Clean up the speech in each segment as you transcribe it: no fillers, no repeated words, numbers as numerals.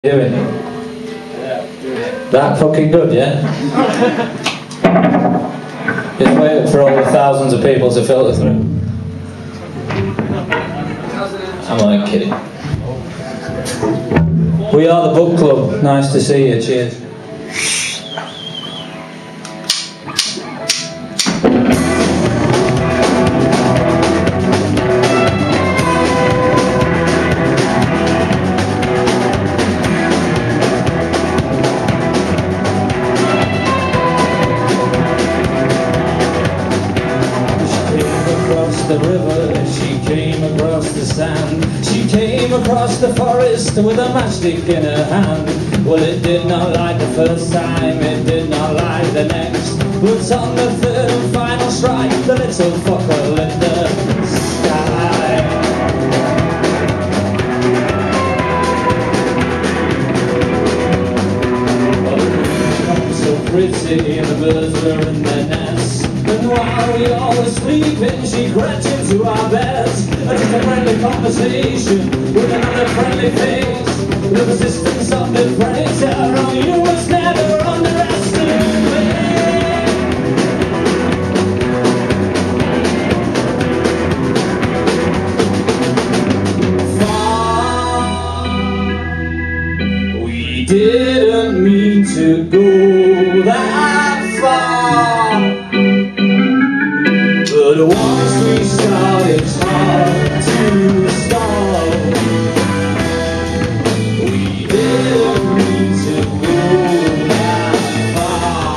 Doing that fucking good, yeah? Just waiting for all the thousands of people to filter through. I'm only kidding. We are the book club. Nice to see you. Cheers. The river, she came across the sand, she came across the forest with a matchstick in her hand. Well, it did not like the first time, it did not like the next, but on the third and final strike, the little fucker lit the sky. Oh, so pretty, the birds were in their nests, and while we all were sleeping, she crept into our beds. Just a friendly conversation with another friendly face. The resistance of the predator on you was never underestimated. Far, we didn't mean to go that far. But once we start, it's hard to stop. We didn't mean to go that far.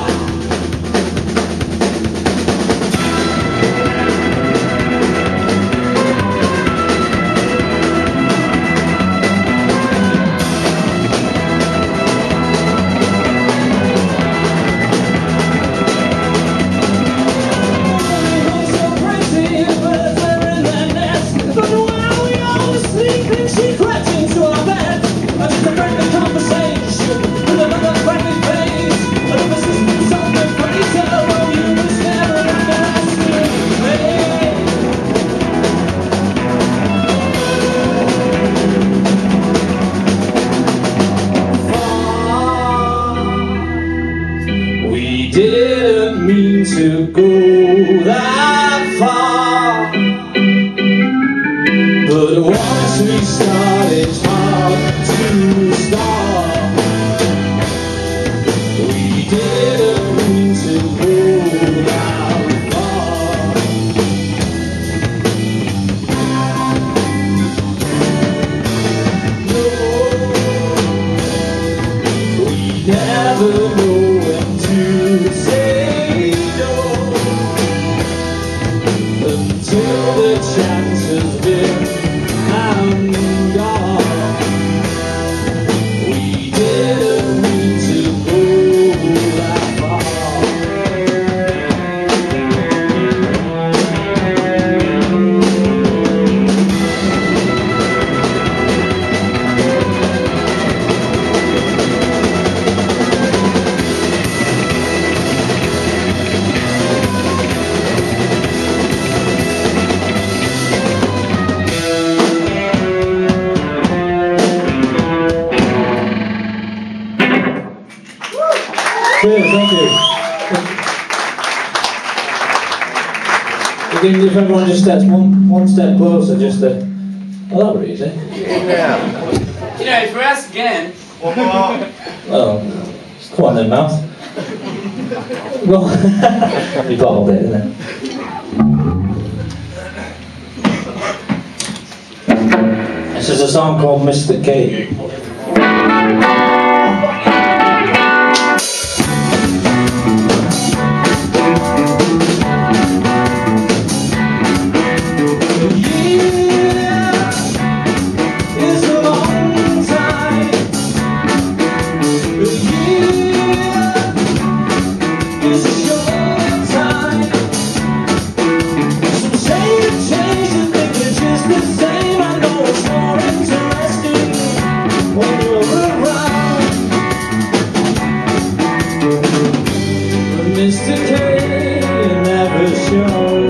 She crept into our bed, just a friendly conversation with another friendly face. The persistence of the predator, oh, you was never underestimated. We didn't mean to go that far, but once we start, it's hard to stop. We didn't mean to go that far. No, we never know when to say no until the chance has been Cheers, thank you. We can give everyone just steps one step closer, just to... Well, that were easy. Yeah. You know, if we ask again... Well, come on then, mouth. Well, you bottled it, didn't it? This is a song called Mr. K. Mr. K never showed.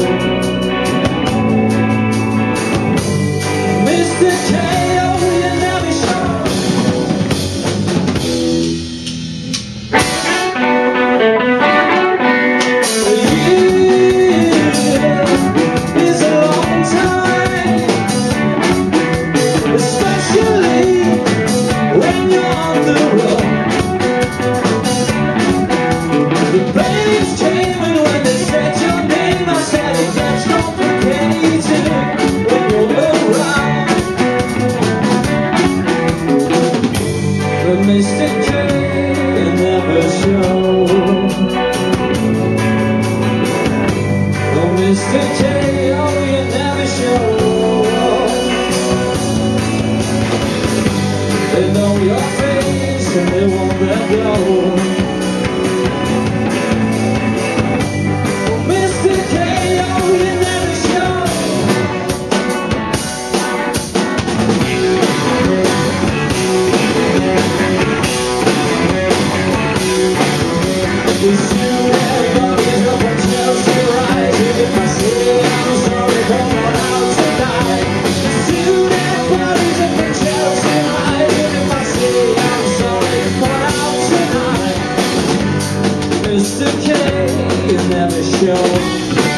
Mr. K, oh, you never showed. on the road. The flames came and when they said your name, I said it gets complicated when you're around. But Mr. K never showed. Oh, Mr. K, oh, you never showed. They know your face and they won't let go. Oh, Mr. K, oh, you never showed. It's you that bodies up on Chelsea Rise. If I say I'm sorry, come on out tonight. It's you that bodies up on Chelsea Rise. If I say I'm sorry, come on out tonight. Mr. K, you never show.